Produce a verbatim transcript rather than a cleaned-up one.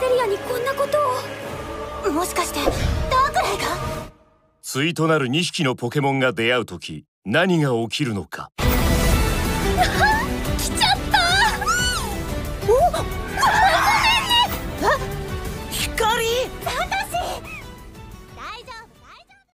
セリアにこんなことを。もしかしてダークレイが？ 対となるにひきのポケモンが出会うとき、何が起きるのか。 来ちゃった。